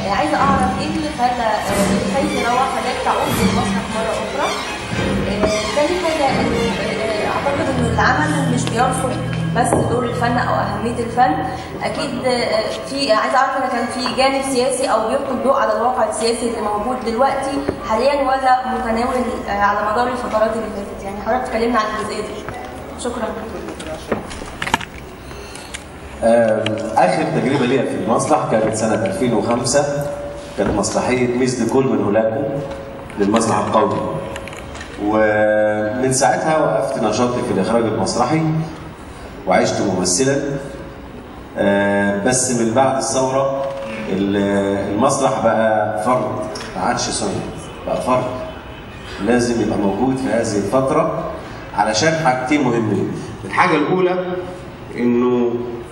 عايزه اعرف ايه اللي خلى خايف يروح حضرتك تعود للمسرح مره اخرى. تاني حاجه اعتقد انه العمل مش بيرفض بس دور الفن او اهميه الفن، اكيد في عايزه اعرف اذا كان في جانب سياسي او بيلقي الضوء على الواقع السياسي اللي موجود دلوقتي حاليا ولا متناول على مدار الفترات اللي فاتت، يعني حضرتك تكلمنا عن الجزئيه دي. شكرا. آخر تجربة ليا في المسرح كانت سنة 2005، كانت مسرحية مثل كل من هولاكو للمسرح القومي. ومن ساعتها وقفت نشاطي في الإخراج المسرحي وعشت ممثلا. بس من بعد الثورة المسرح بقى فرد، ما عادش سنة، بقى فرد لازم يبقى موجود في هذه الفترة علشان حاجتين مهمين. الحاجة الأولى إنه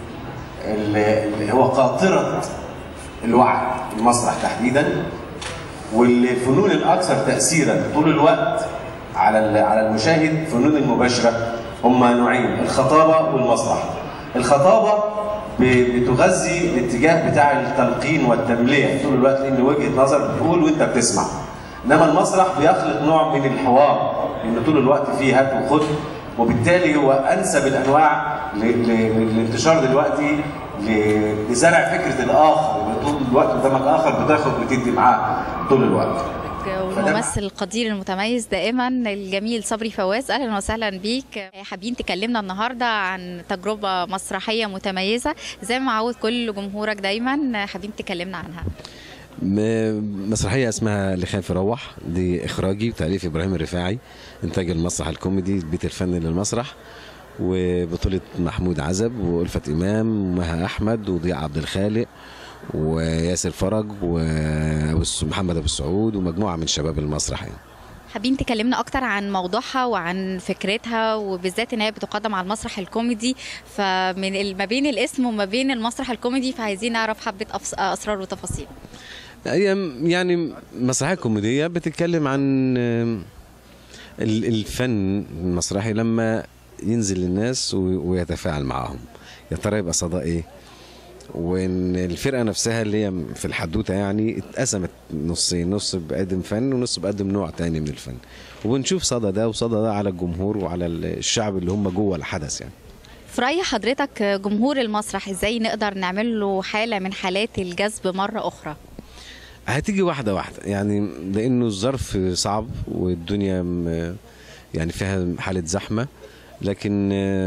هو قاطرة الوعي المسرح تحديدا، والفنون الأكثر تأثيرا طول الوقت على المشاهد فنون المباشرة هما نوعين، الخطابة والمسرح. الخطابة بتغذي الاتجاه بتاع التلقين والتملية طول الوقت، لأن وجهة نظر بتقول وأنت بتسمع. إنما المسرح بيخلق نوع من الحوار، لأن طول الوقت فيه هات وخد، وبالتالي هو أنسب الأنواع للانتشار دلوقتي لزرع فكرة الآخر. طول الوقت قدامك آخر بتاخد بتدي معاه طول الوقت. والممثل القدير المتميز دائما الجميل صبري فواز، اهلا وسهلا بيك. حابين تكلمنا النهارده عن تجربه مسرحيه متميزه زي ما عود كل جمهورك دايما، حابين تكلمنا عنها. مسرحيه اسمها اللي خايف يروح، دي اخراجي وتاليف ابراهيم الرفاعي، انتاج المسرح الكوميدي بيت الفن للمسرح، وبطوله محمود عزب وألفت امام ومها احمد وضياء عبد الخالق وياسر فرج ومحمد ابو السعود ومجموعه من شباب المسرح. يعني حابين تكلمنا اكتر عن موضوعها وعن فكرتها، وبالذات ان هي بتقدم على المسرح الكوميدي، فمن ما بين الاسم وما بين المسرح الكوميدي فعايزين نعرف حبه اسرار وتفاصيل. هي يعني مسرحيه كوميديه بتتكلم عن الفن المسرحي لما ينزل للناس ويتفاعل معاهم، يا ترى يبقى صدى ايه؟ وان الفرقه نفسها اللي هي في الحدوته يعني اتقسمت نصين، نص بقدم فن ونص بقدم نوع تاني من الفن، وبنشوف صدى ده وصدى ده على الجمهور وعلى الشعب اللي هم جوه الحدث. يعني في رأي حضرتك جمهور المسرح ازاي نقدر نعمل له حاله من حالات الجذب مره اخرى؟ هتيجي واحده واحده، يعني لانه الظرف صعب والدنيا يعني فيها حاله زحمه، لكن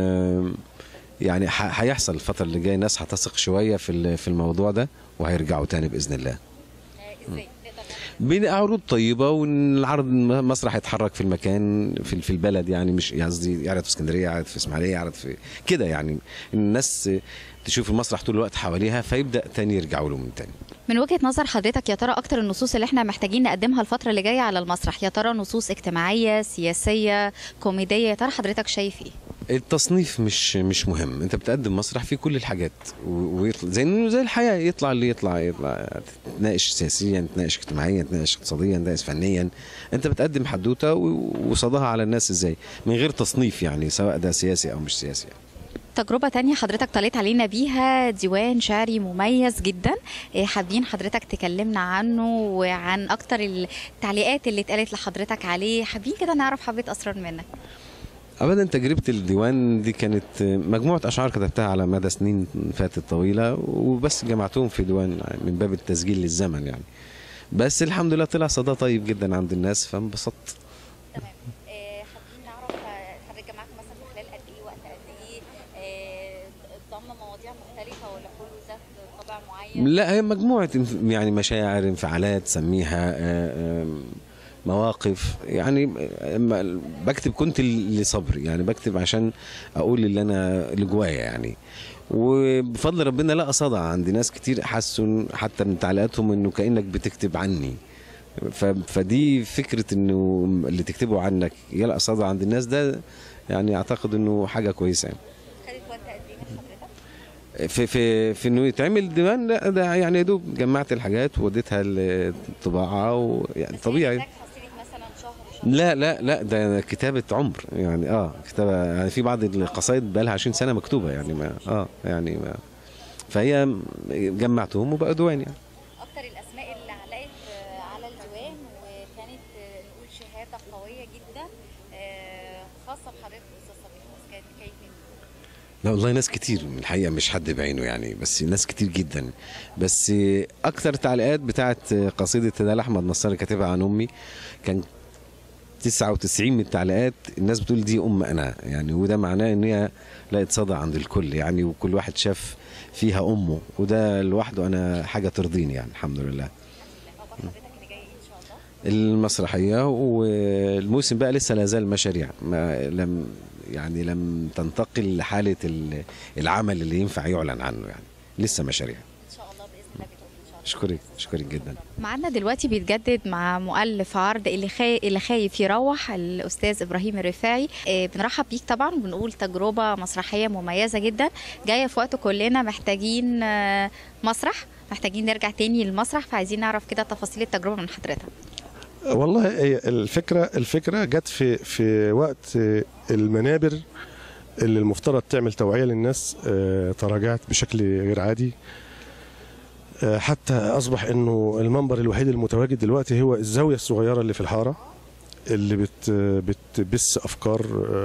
يعني هيحصل الفترة اللي جاية ناس هتثق شوية في الموضوع ده وهيرجعوا تاني بإذن الله. ازاي؟ بين عروض طيبة، وان العرض المسرح يتحرك في المكان في البلد، يعني مش قصدي يعرض في اسكندرية، يعرض في اسماعيلية، يعرض في كده، يعني الناس تشوف المسرح طول الوقت حواليها فيبدأ تاني يرجعوا له من تاني. من وجهة نظر حضرتك يا ترى اكتر النصوص اللي احنا محتاجين نقدمها الفترة اللي جاية على المسرح، يا ترى نصوص اجتماعية، سياسية، كوميدية، يا ترى حضرتك شايف ايه؟ التصنيف مش مهم، انت بتقدم مسرح فيه كل الحاجات، زي الحياه، يطلع اللي يطلع تناقش سياسيا، تناقش اجتماعيا، تناقش اقتصاديا، تناقش فنيا، انت بتقدم حدوته وصداها على الناس ازاي من غير تصنيف، يعني سواء ده سياسي او مش سياسي. تجربة تانية حضرتك طلعت علينا بيها ديوان شعري مميز جدا، حابين حضرتك تكلمنا عنه وعن اكتر التعليقات اللي اتقالت لحضرتك عليه، حابين كده نعرف حبة اسرار منك. ابدا تجربه الديوان دي كانت مجموعه اشعار كتبتها على مدى سنين فاتت طويله، وبس جمعتهم في ديوان من باب التسجيل للزمن يعني، بس الحمد لله طلع صدى طيب جدا عند الناس فانبسطت. تمام. حابين نعرف حضرتك جمعت مثلا في خلال قد ايه، وقت قد ايه، ضم مواضيع مختلفه ولا كله ذات طابع معين؟ لا، هي مجموعه يعني مشاعر، انفعالات، سميها مواقف، يعني بكتب كنت لصبري، يعني بكتب عشان اقول اللي جوايا يعني، وبفضل ربنا لقى صدى عند ناس كتير، حسوا حتى من تعليقاتهم انه كانك بتكتب عني، فدي فكره انه اللي تكتبه عنك يلقى صدى عند الناس، ده يعني اعتقد انه حاجه كويسه. يعني خدت وقت قد ايه من حضرتك؟ في انه يتعمل ديوان؟ لا، ده يعني يا دوب جمعت الحاجات ووديتها للطباعه، ويعني طبيعي. لا لا لا، ده كتابة عمر يعني، كتابة يعني، في بعض القصايد بقى لها 20 سنة مكتوبة يعني، ما يعني ما، فهي جمعتهم وبقى ديوان يعني. أكتر الأسماء مشاهده قويه جدا خاصه بحضرتك استاذ صبري فواز، كيف؟ لا والله ناس كتير من الحقيقه، مش حد بعينه يعني، بس ناس كتير جدا. بس اكتر تعليقات بتاعت قصيده تدال احمد نصار كاتبها عن امي، كان 99 من التعليقات الناس بتقول دي انا يعني، وده معناه ان هي لقت صدى عند الكل يعني، وكل واحد شاف فيها امه، وده لوحده انا حاجه ترضيني يعني الحمد لله. المسرحيه والموسم بقى لسه لا زال مشاريع، لم تنتقل لحاله العمل اللي ينفع يعلن عنه يعني، لسه مشاريع ان شاء الله باذن الله بتقوم ان شاء الله. اشكرك جدا. معانا دلوقتي بيتجدد مع مؤلف عرض اللي خايف يروح الاستاذ ابراهيم الرفاعي. بنرحب بيك طبعا، وبنقول تجربه مسرحيه مميزه جدا جايه في وقت كلنا محتاجين مسرح، محتاجين نرجع تاني للمسرح، فعايزين نعرف كده تفاصيل التجربه من حضرتك. والله الفكره جت في وقت المنابر اللي المفترض تعمل توعيه للناس تراجعت بشكل غير عادي، حتى اصبح انه المنبر الوحيد المتواجد دلوقتي هو الزاويه الصغيره اللي في الحاره، اللي بتبث افكار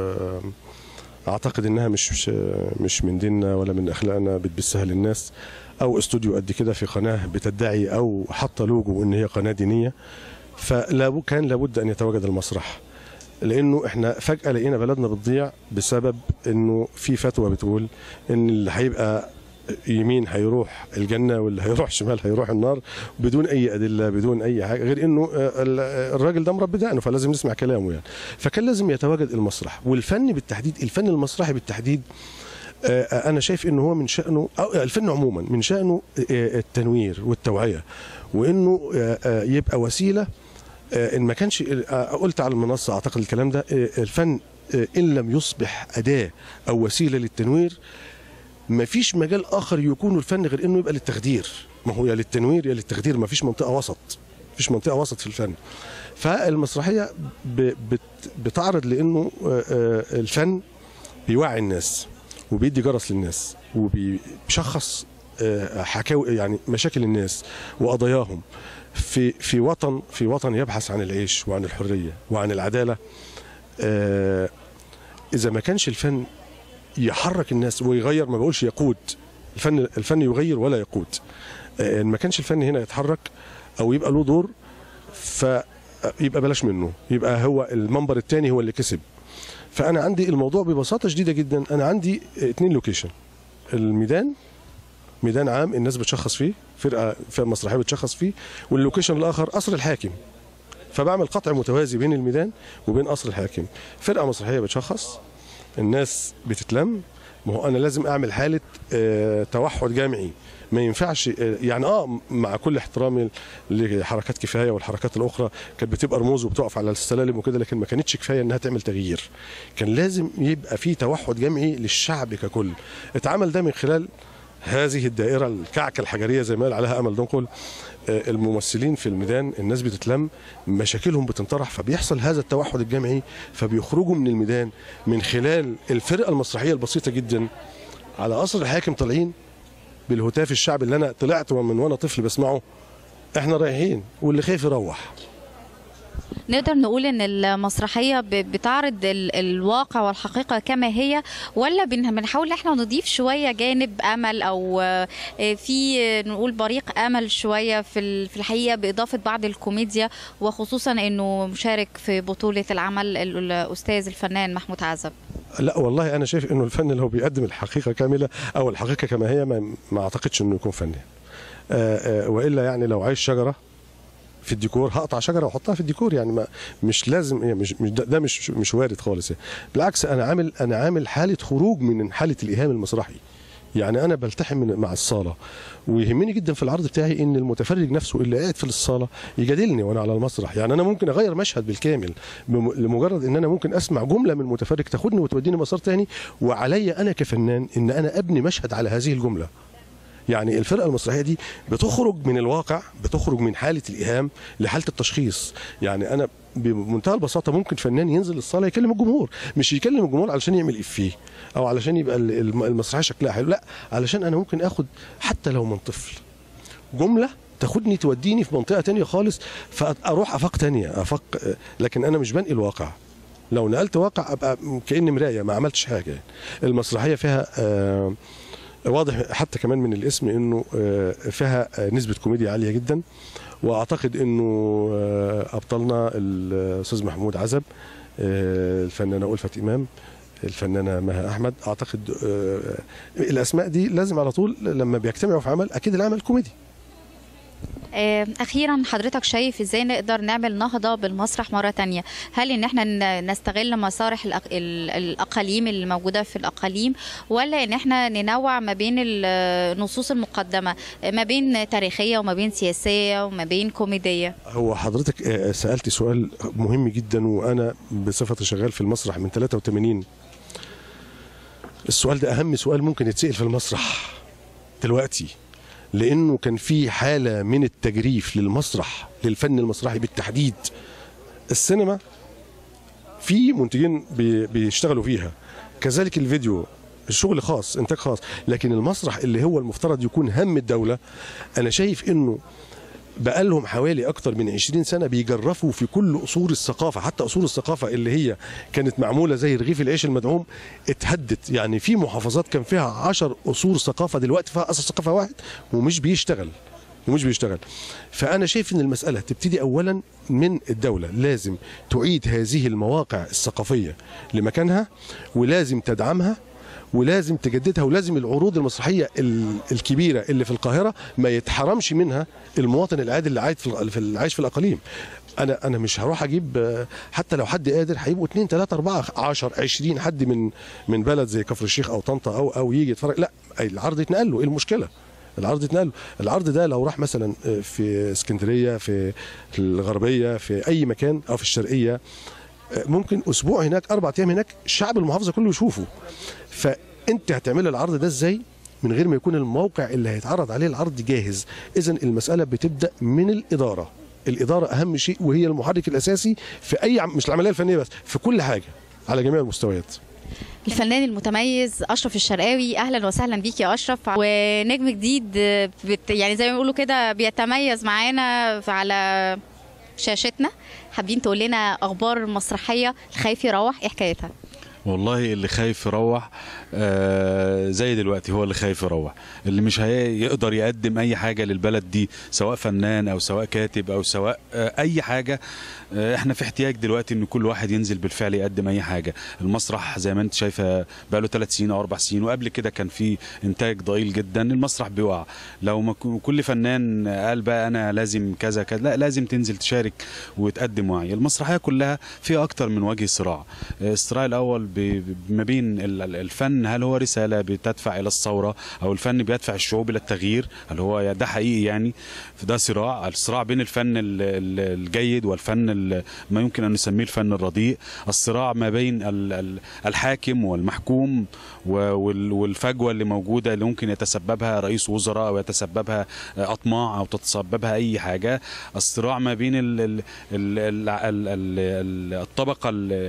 اعتقد انها مش من ديننا ولا من اخلاقنا، بتبثها للناس، او استوديو قد كده في قناه بتدعي او حاطه لوجو ان هي قناه دينيه. كان لابد ان يتواجد المسرح، لانه احنا فجاه لقينا بلدنا بتضيع بسبب انه في فتوى بتقول ان اللي هيبقى يمين هيروح الجنه واللي هيروح شمال هيروح النار، بدون اي ادله، بدون اي حاجه، غير انه الراجل ده مربي دقنه فلازم نسمع كلامه يعني. فكان لازم يتواجد المسرح، والفن بالتحديد، الفن المسرحي بالتحديد انا شايف انه هو من شانه، أو الفن عموما من شانه التنوير والتوعيه، وانه يبقى وسيله. ان ما كانش قلت على المنصه اعتقد الكلام ده، الفن ان لم يصبح اداه او وسيله للتنوير، ما فيش مجال اخر يكون الفن غير انه يبقى للتخدير. ما هو يا للتنوير يا للتخدير، ما فيش منطقه وسط، فيش منطقه وسط في الفن. فالمسرحيه بتعرض لانه الفن بيوعي الناس وبيدي جرس للناس وبيشخص حكاوي يعني مشاكل الناس وقضاياهم في وطن يبحث عن العيش وعن الحريه وعن العداله. اذا ما كانش الفن يحرك الناس ويغير، ما بقولش يقود، الفن يغير ولا يقود. ان ما كانش الفن هنا يتحرك او يبقى له دور، فيبقى بلاش منه، يبقى هو المنبر الثاني هو اللي كسب. فانا عندي الموضوع ببساطه شديده جدا، انا عندي 2 لوكيشن، الميدان ميدان عام الناس بتشخص فيه، فرقه مسرحيه بتشخص فيه، واللوكيشن الاخر قصر الحاكم. فبعمل قطع متوازي بين الميدان وبين قصر الحاكم، فرقه مسرحيه بتشخص، الناس بتتلم. ما هو انا لازم اعمل حاله توحد جمعي، ما ينفعش يعني مع كل احترامي لحركات كفايه والحركات الاخرى كانت بتبقى رموز وبتقف على السلالم وكده، لكن ما كانتش كفايه انها تعمل تغيير. كان لازم يبقى في توحد جمعي للشعب ككل. اتعمل ده من خلال هذه الدائره الكعكه الحجريه زي ما قال عليها امل دنقل. الممثلين في الميدان الناس بتتلم، مشاكلهم بتنطرح، فبيحصل هذا التوحد الجمعي، فبيخرجوا من الميدان من خلال الفرقه المسرحيه البسيطه جدا على قصر الحاكم، طالعين بالهتاف الشعبي اللي انا طلعت من وانا طفل بسمعه، احنا رايحين واللي خايف يروح. نقدر نقول ان المسرحيه بتعرض الواقع والحقيقه كما هي، ولا بنحاول ان احنا نضيف شويه جانب امل، او في نقول بريق امل شويه في الحقيقه باضافه بعض الكوميديا، وخصوصا انه مشارك في بطوله العمل الاستاذ الفنان محمود عزب؟ لا والله انا شايف انه الفن لو بيقدم الحقيقه كامله او الحقيقه كما هي ما اعتقدش انه يكون فن. والا يعني لو عايز شجره في الديكور هقطع شجره واحطها في الديكور، يعني مش لازم، ده مش وارد خالص يعني. بالعكس انا عامل حاله خروج من حاله الايهام المسرحي. يعني انا بلتحم مع الصاله، ويهمني جدا في العرض بتاعي ان المتفرج نفسه اللي قاعد في الصاله يجادلني وانا على المسرح. يعني انا ممكن اغير مشهد بالكامل لمجرد ان انا ممكن اسمع جمله من المتفرج تاخدني وتوديني مسار تاني، وعليا انا كفنان ان انا ابني مشهد على هذه الجمله. يعني الفرقه المسرحيه دي بتخرج من الواقع، بتخرج من حاله الايهام لحاله التشخيص. يعني انا بمنتهى البساطه ممكن فنان ينزل الصاله يكلم الجمهور، مش يكلم الجمهور علشان يعمل افيه او علشان يبقى المسرحيه شكلها حلو، لا، علشان انا ممكن اخد حتى لو من طفل جمله تاخدني توديني في منطقه تانية خالص، فاروح افاق تانية، لكن انا مش بنقل واقع. لو نقلت واقع ابقى كأني مرايه ما عملتش حاجه. المسرحيه فيها واضح حتى كمان من الاسم انه فيها نسبه كوميديا عاليه جدا، واعتقد انه ابطالنا الاستاذ محمود عزب، الفنانه ألفت إمام، الفنانه مها احمد. اعتقد الاسماء دي لازم على طول لما بيجتمعوا في عمل اكيد العمل كوميدي. اخيرا حضرتك شايف ازاي نقدر نعمل نهضه بالمسرح مره تانية؟ هل ان احنا نستغل مسارح الاقاليم اللي موجوده في الاقاليم، ولا ان احنا ننوع ما بين النصوص المقدمه، ما بين تاريخيه وما بين سياسيه وما بين كوميديه؟ هو حضرتك سالتي سؤال مهم جدا، وانا بصفتي شغال في المسرح من 83 السؤال ده اهم سؤال ممكن يتسال في المسرح دلوقتي، لانه كان في حاله من التجريف للمسرح، للفن المسرحي بالتحديد. السينما في منتجين بيشتغلوا فيها، كذلك الفيديو الشغل خاص، انتاج خاص، لكن المسرح اللي هو المفترض يكون هم الدوله، انا شايف انه بقالهم حوالي اكتر من 20 سنه بيجرفوا في كل اصول الثقافه، حتى اصول الثقافه اللي هي كانت معموله زي رغيف العيش المدعوم اتهدت. يعني في محافظات كان فيها 10 اصول ثقافه، دلوقتي فيها اصل ثقافه واحد ومش بيشتغل. فانا شايف ان المساله تبتدي اولا من الدوله، لازم تعيد هذه المواقع الثقافيه لمكانها، ولازم تدعمها، ولازم تجددها، ولازم العروض المسرحيه الكبيره اللي في القاهره ما يتحرمش منها المواطن العادي اللي عايش في الاقاليم. انا مش هروح اجيب، حتى لو حد قادر هيبقوا 2 3 4 10 20 حد من بلد زي كفر الشيخ او طنطا او يجي يتفرج. لا، العرض يتنقل له، ايه المشكله؟ العرض ده لو راح مثلا في اسكندريه، في الغربيه، في اي مكان، او في الشرقيه، ممكن اسبوع هناك، 4 ايام هناك، الشعب المحافظه كله يشوفه. فانت هتعمل العرض ده ازاي من غير ما يكون الموقع اللي هيتعرض عليه العرض جاهز؟ اذا المساله بتبدا من الاداره اهم شيء، وهي المحرك الاساسي في اي مش العمليه الفنيه بس، في كل حاجه على جميع المستويات. الفنان المتميز أشرف الشرقاوي، أهلا وسهلا بيك يا أشرف، ونجم جديد يعني زي ما بيقولوا كده بيتميز معانا على شاشتنا. حابين تقول لنا أخبار مسرحية الخايف يروح، إيه حكايتها؟ والله اللي خايف يروح زي دلوقتي هو اللي خايف يروح، اللي مش هيقدر يقدم اي حاجه للبلد دي، سواء فنان او سواء كاتب او سواء اي حاجه. احنا في احتياج دلوقتي ان كل واحد ينزل بالفعل يقدم اي حاجه. المسرح زي ما انت شايفه بقى له 3 سنين او 4 سنين، وقبل كده كان في انتاج ضئيل جدا. المسرح بيقع. لو ما كل فنان قال بقى انا لازم كذا كذا، لا، لازم تنزل تشارك وتقدم وعي. المسرحيه كلها فيها اكتر من وجه صراع. الصراع الاول ما بين الفن، هل هو رساله بتدفع الى الثوره، او الفن بيدفع الشعوب الى التغيير، هل هو ده حقيقي؟ يعني ده الصراع بين الفن الجيد والفن ما يمكن ان نسميه الفن الرديء. الصراع ما بين الحاكم والمحكوم، والفجوه اللي موجوده اللي ممكن يتسببها رئيس وزراء، او يتسببها اطماع، او تتسببها اي حاجه. الصراع ما بين الطبقه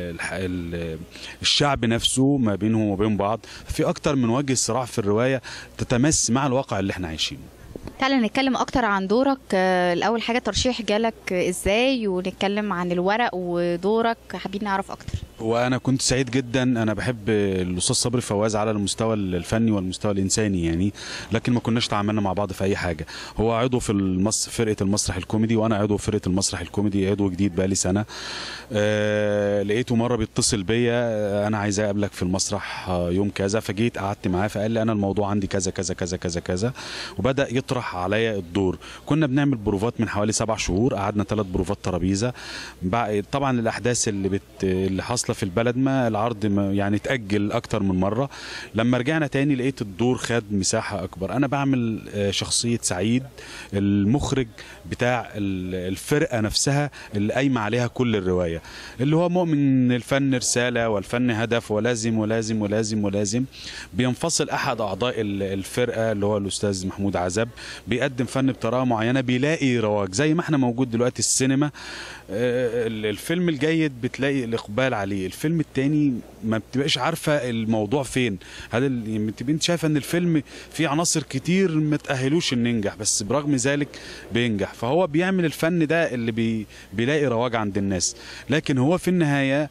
الشعب نفسه، ما بينهم وبين بعض. في اكتر من وجه صراع في الروايه تتمس مع الواقع اللي احنا عايشينه. تعالى نتكلم اكتر عن دورك. الاول حاجه ترشيح جالك ازاي، ونتكلم عن الورق ودورك، حابين نعرف اكتر. وانا كنت سعيد جدا، انا بحب الاستاذ صبري فواز على المستوى الفني والمستوى الانساني يعني، لكن ما كناش تعاملنا مع بعض في اي حاجه. هو عضو في فرقه المسرح الكوميدي، وانا عضو في فرقه المسرح الكوميدي، عضو جديد بقى لي سنه. لقيته مره بيتصل بيا، انا عايز اقابلك في المسرح يوم كذا، فجيت قعدت معاه، فقال لي انا الموضوع عندي كذا كذا كذا كذا كذا، وبدا يطرح عليا الدور. كنا بنعمل بروفات من حوالي 7 شهور، قعدنا 3 بروفات ترابيزه. طبعا الاحداث اللي حاصله في البلد، ما العرض يعني اتاجل اكتر من مره. لما رجعنا تاني لقيت الدور خد مساحه اكبر. انا بعمل شخصيه سعيد، المخرج بتاع الفرقه نفسها اللي قايمه عليها كل الروايه، اللي هو مؤمن ان الفن رساله والفن هدف، ولازم ولازم ولازم ولازم. بينفصل احد اعضاء الفرقه اللي هو الاستاذ محمود عزب، بيقدم فن بطريقه معينه، بيلاقي رواج. زي ما احنا موجود دلوقتي السينما، الفيلم الجيد بتلاقي الاقبال عليه، الفيلم التاني ما بتبقاش عارفه الموضوع فين. هذا انت شايفه ان الفيلم فيه عناصر كتير ما تاهلوش ان ينجح، بس برغم ذلك بينجح. فهو بيعمل الفن ده اللي بيلاقي رواج عند الناس، لكن هو في النهايه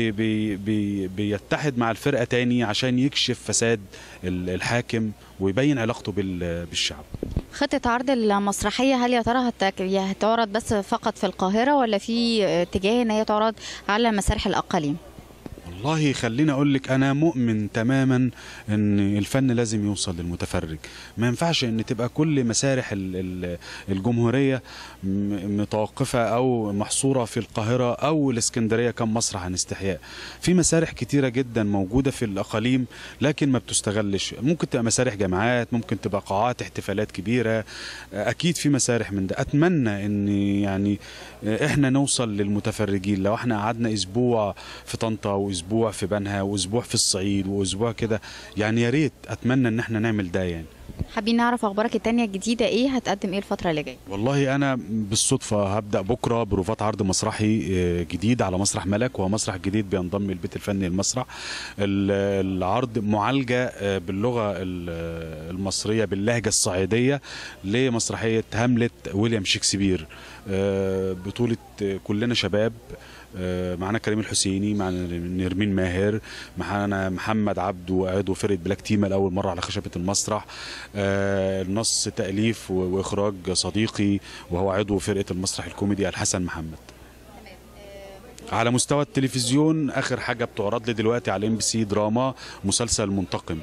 بيتحد مع الفرقه تاني عشان يكشف فساد الحاكم ويبين علاقته بالشعب. خطة عرض المسرحية هل يا ترى هتعرض بس فقط في القاهرة، ولا في اتجاه ان هي تعرض على مسارح الأقاليم؟ والله خليني اقول لك، انا مؤمن تماما ان الفن لازم يوصل للمتفرج. ما ينفعش ان تبقى كل مسارح الجمهوريه متوقفه او محصوره في القاهره او الاسكندريه كم مسرح عن استحياء. في مسارح كتيره جدا موجوده في الاقاليم لكن ما بتستغلش. ممكن تبقى مسارح جامعات، ممكن تبقى قاعات احتفالات كبيره، اكيد في مسارح من ده. اتمنى ان يعني احنا نوصل للمتفرجين. لو احنا قعدنا اسبوع في طنطا واسبوع في بنها واسبوع في الصعيد واسبوع كده، يعني يا ريت، اتمنى ان احنا نعمل ده. يعني حابين نعرف اخبارك التانية الجديدة ايه، هتقدم ايه الفترة اللي جاية؟ والله انا بالصدفة هبدأ بكرة بروفات عرض مسرحي جديد على مسرح ملك، وهو مسرح جديد بينضم البيت الفني للمسرح. العرض معالجة باللغة المصرية باللهجة الصعيدية لمسرحية هاملت ويليام شكسبير، بطولة كلنا شباب. معنا كريم الحسيني، معنا نرمين ماهر، معنا محمد عبده عضو فرقة بلاك تيما لأول مرة على خشبة المسرح. النص تأليف وإخراج صديقي وهو عضو فرقة المسرح الكوميدي الحسن محمد. على مستوى التلفزيون آخر حاجة بتعرض لي دلوقتي على MBC دراما مسلسل منتقم.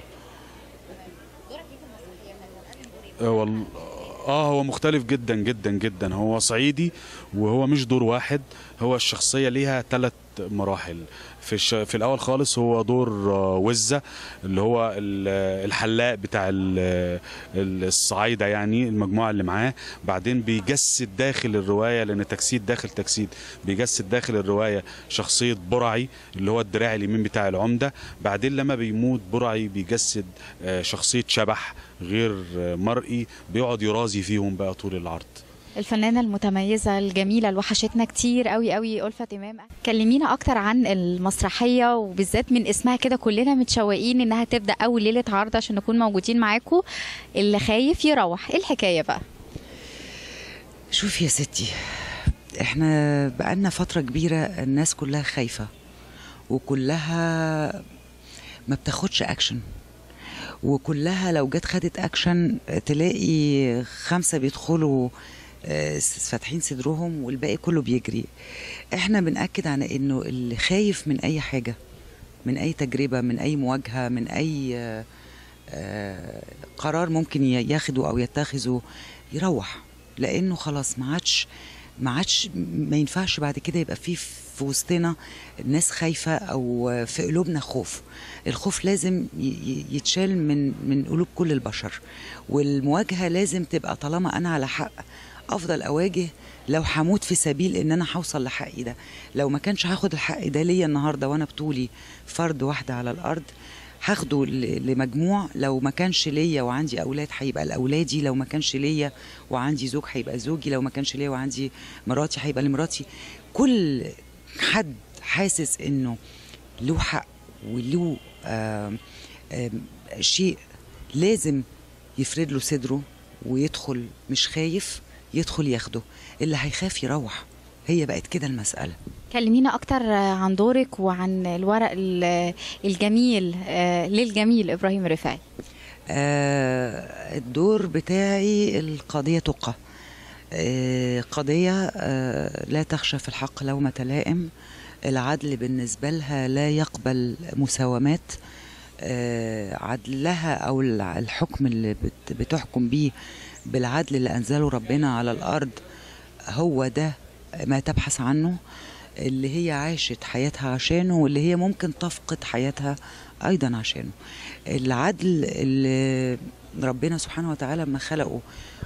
هو مختلف جدا جدا جدا. هو صعيدي وهو مش دور واحد، هو الشخصية ليها 3 مراحل. في الأول خالص هو دور وزة اللي هو الحلاق بتاع الصعايدة، يعني المجموعة اللي معاه. بعدين بيجسد داخل الرواية، لأن تجسيد داخل تجسيد، بيجسد داخل الرواية شخصية برعي اللي هو الدراع اليمين بتاع العمدة. بعدين لما بيموت برعي بيجسد شخصية شبح غير مرئي بيقعد يرازي فيهم بقى طول العرض. الفنانة المتميزة الجميلة اللي وحشتنا كتير قوي قوي ألفت إمام، كلمينا أكتر عن المسرحية، وبالذات من اسمها كده كلنا متشوقين إنها تبدأ أول ليلة عرض عشان نكون موجودين معاكم. اللي خايف يروح، إيه الحكاية بقى؟ شوف يا ستي، إحنا بقالنا فترة كبيرة الناس كلها خايفة وكلها ما بتاخدش أكشن، وكلها لو جت خدت أكشن تلاقي 5 بيدخلوا فاتحين صدرهم والباقي كله بيجري. احنا بنأكد على انه اللي خايف من اي حاجة، من اي تجربة، من اي مواجهة، من اي قرار ممكن ياخده او يتخذه، يروح. لانه خلاص ما ينفعش بعد كده يبقى في وسطنا ناس خايفة او في قلوبنا خوف. الخوف لازم يتشال من قلوب كل البشر، والمواجهة لازم تبقى طالما انا على حق افضل اواجه، لو هموت في سبيل ان انا هوصل لحقي ده. لو ما كانش هاخد الحق ده ليا النهارده وانا بطولي فرد واحده على الارض، هاخده لمجموع. لو ما كانش ليا وعندي اولاد هيبقى لاولادي، لو ما كانش ليا وعندي زوج هيبقى زوجي، لو ما كانش ليا وعندي مراتي هيبقى لمراتي. كل حد حاسس انه له حق وله شيء لازم يفرد له صدره ويدخل مش خايف، يدخل ياخده. اللي هيخاف يروح. هي بقت كده المسألة. كلمينا أكتر عن دورك وعن الورق الجميل للجميل إبراهيم رفاعي. الدور بتاعي القضية تقى، قضية لا تخشى في الحق لومة لائم. العدل بالنسبة لها لا يقبل مساومات. عدلها أو الحكم اللي بتحكم بيه بالعدل اللي أنزله ربنا على الأرض هو ده ما تبحث عنه، اللي هي عاشت حياتها عشانه، واللي هي ممكن تفقد حياتها أيضا عشانه. العدل اللي ربنا سبحانه وتعالى لما خلقه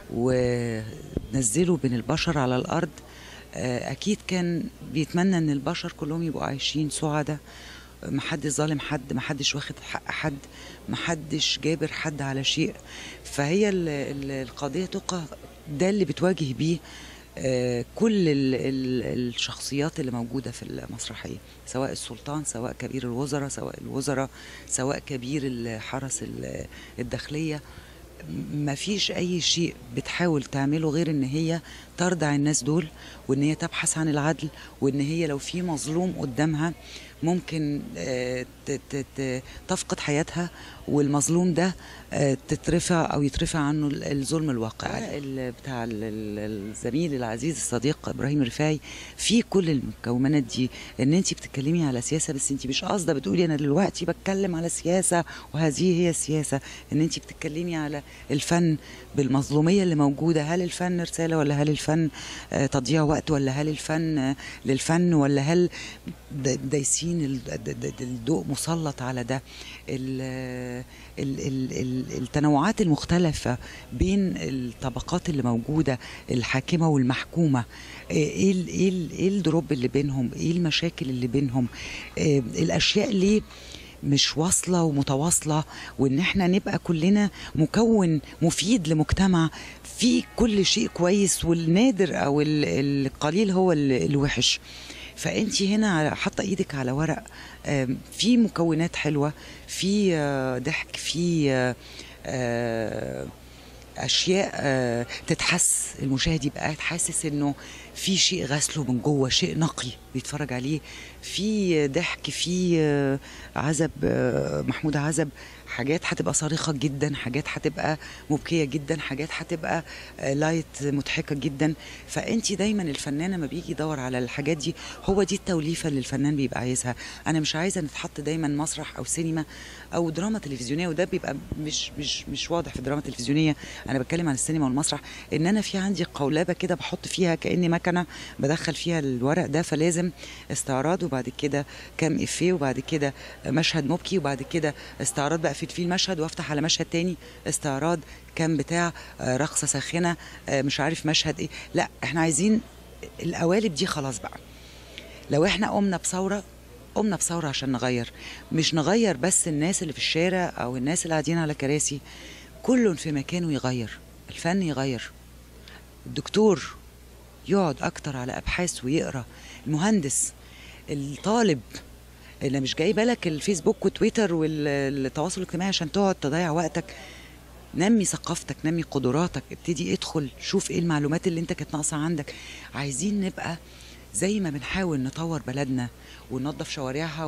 ونزله بين البشر على الأرض، أكيد كان بيتمنى أن البشر كلهم يبقوا عايشين سعداء، محدش ظالم حد، محدش واخد حق حد، محدش جابر حد على شيء. فهي القضية تقى ده اللي بتواجه بيه كل الشخصيات اللي موجودة في المسرحية، سواء السلطان، سواء كبير الوزراء، سواء الوزراء، سواء كبير الحرس الداخلية. ما فيش أي شيء بتحاول تعمله غير إن هي ترضع الناس دول، وإن هي تبحث عن العدل، وإن هي لو في مظلوم قدامها ممكن تفقد حياتها، والمظلوم ده تترفع أو يترفع عنه الظلم الواقع. بتاع الزميل العزيز الصديق إبراهيم رفاعي في كل المكونات دي، إن أنت بتتكلمي على سياسة بس أنت مش قاصدة بتقولي أنا دلوقتي بتكلم على سياسة وهذه هي السياسة، إن أنت بتتكلمي على الفن بالمظلومية اللي موجودة. هل الفن رسالة، ولا هل الفن تضييع وقت، ولا هل الفن للفن، ولا هل دايسين الضوء مسلط على ده؟ التنوعات المختلفة بين الطبقات اللي موجودة، الحاكمة والمحكومة، ايه الدروب اللي بينهم، ايه المشاكل اللي بينهم، الاشياء ليه مش واصلة ومتواصلة، وان احنا نبقى كلنا مكون مفيد لمجتمع فيه كل شيء كويس، والنادر او القليل هو الوحش. فانت هنا حاطه ايدك على ورق في مكونات حلوه، في ضحك، في اشياء تتحس، المشاهد يبقى قاعد حاسس انه في شيء غسله من جوه، شيء نقي بيتفرج عليه، في ضحك، في عزب، محمود عزب، حاجات هتبقى صارخه جدا، حاجات هتبقى مبكيه جدا، حاجات هتبقى لايت مضحكه جدا. فانت دايما الفنان لما بيجي يدور على الحاجات دي، هو دي التوليفه اللي الفنان بيبقى عايزها. انا مش عايزه نتحط دايما مسرح او سينما او دراما تلفزيونيه، وده بيبقى مش واضح في الدراما التلفزيونيه. انا بتكلم عن السينما والمسرح، ان انا في عندي قولبه كده بحط فيها كاني مكنه بدخل فيها الورق ده، فلازم استعراض، وبعد كده كام افيه، وبعد كده مشهد مبكي، وبعد كده استعراض بقى في المشهد، وافتح على مشهد تاني استعراض، كام بتاع رقصه ساخنه، مش عارف مشهد ايه. لا، احنا عايزين القوالب دي خلاص بقى. لو احنا قمنا بثوره عشان نغير، مش نغير بس الناس اللي في الشارع او الناس اللي قاعدين على كراسي، كل في مكانه يغير، الفن يغير، الدكتور يقعد اكتر على ابحاث ويقرا، المهندس، الطالب اللي مش جاي بالك الفيسبوك وتويتر والتواصل الاجتماعي عشان تقعد تضيع وقتك. نمي ثقافتك، نمي قدراتك، ابتدي ادخل شوف ايه المعلومات اللي انت كانت ناقصه عندك. عايزين نبقى زي ما بنحاول نطور بلدنا وننظف شوارعها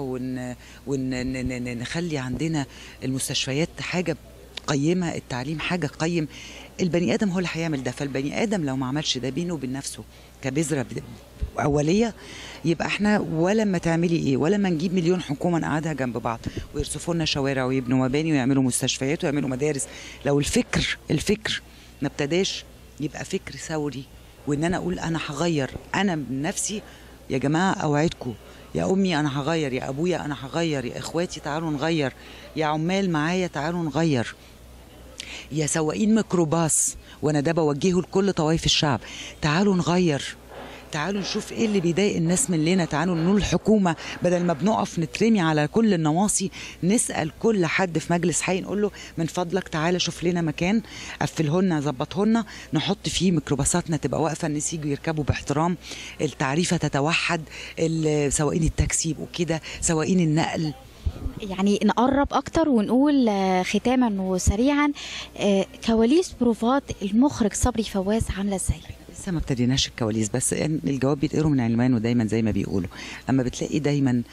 ونخلي عندنا المستشفيات حاجه قيمه، التعليم حاجه قيم. البني ادم هو اللي هيعمل ده، فالبني ادم لو ما عملش ده بينه وبين نفسه كبذره اوليه، يبقى احنا ولا ما تعملي ايه، ولا ما نجيب مليون حكومه نقعدها جنب بعض ويرصفوا لنا شوارع ويبنوا مباني ويعملوا مستشفيات ويعملوا مدارس. لو الفكر ما ابتداش يبقى فكر ثوري، وان انا اقول انا هغير، انا من نفسي يا جماعه اوعدكم، يا امي انا هغير، يا ابويا انا هغير، يا اخواتي تعالوا نغير، يا عمال معايا تعالوا نغير، يا سواقين ميكروباص، وانا ده بوجهه لكل طوائف الشعب، تعالوا نغير، تعالوا نشوف ايه اللي بيضايق الناس مننا، تعالوا نقول الحكومه بدل ما بنقف نترمي على كل النواصي، نسال كل حد في مجلس حي نقول له من فضلك تعالى شوف لنا مكان، قفلهن ظبطهن، نحط فيه ميكروباصاتنا تبقى واقفه، الناس يجوا يركبوا باحترام، التعريفه تتوحد، سواقين التاكسي يبقوا كده، سواقين النقل. يعني نقرب اكتر ونقول ختاما وسريعا، كواليس بروفات المخرج صبري فواز عامله ازاي؟ لسه ما ابتديناش الكواليس، بس يعني الجواب بيتقروا من عنوانه دايما زي ما بيقولوا. اما بتلاقي دايما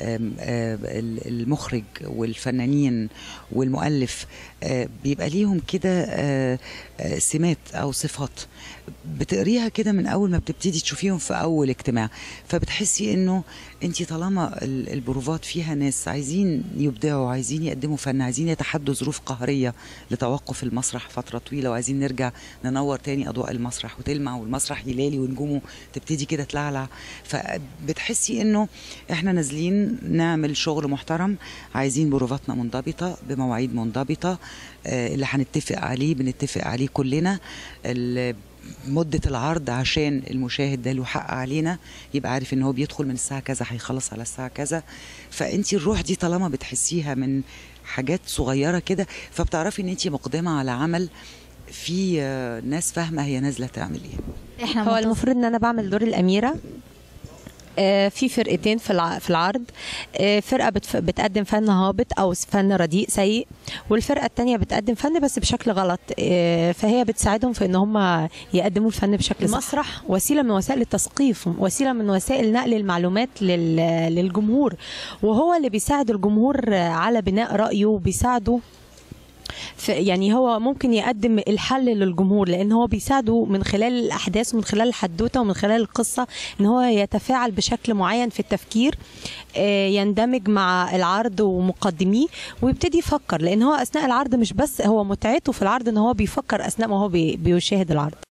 المخرج والفنانين والمؤلف بيبقى ليهم كده سمات او صفات بتقريها كده من اول ما بتبتدي تشوفيهم في اول اجتماع، فبتحسي انه انت طالما البروفات فيها ناس عايزين يبدعوا، عايزين يقدموا فن، عايزين يتحدوا ظروف قهريه لتوقف المسرح فتره طويله، وعايزين نرجع ننور تاني اضواء المسرح وتلمع والمسرح يلالي ونجومه تبتدي كده تلعلع، فبتحسي انه احنا نازلين نعمل شغل محترم، عايزين بروفاتنا منضبطه بمواعيد منضبطه، اللي هنتفق عليه بنتفق عليه كلنا، مدة العرض عشان المشاهد ده له حق علينا، يبقى عارف ان هو بيدخل من الساعة كذا هيخلص على الساعة كذا. فانتي الروح دي طالما بتحسيها من حاجات صغيرة كده، فبتعرفي ان انتي مقدمة على عمل في ناس فاهمه هي نازله تعمل ايه. هو المفروض ان انا بعمل دور الاميره. في فرقتين في العرض، فرقه بتقدم فن هابط او فن رديء سيء، والفرقه الثانيه بتقدم فن بس بشكل غلط، فهي بتساعدهم في ان هم يقدموا الفن بشكل صح. المسرح وسيله من وسائل التثقيف، وسيله من وسائل نقل المعلومات للجمهور، وهو اللي بيساعد الجمهور على بناء رايه، وبيساعده يعني هو ممكن يقدم الحل للجمهور، لان هو بيساعده من خلال الاحداث ومن خلال الحدوته ومن خلال القصه ان هو يتفاعل بشكل معين في التفكير، يندمج مع العرض ومقدميه ويبتدي يفكر، لان هو اثناء العرض مش بس هو متعته في العرض ان هو بيفكر اثناء ما هو بيشاهد العرض.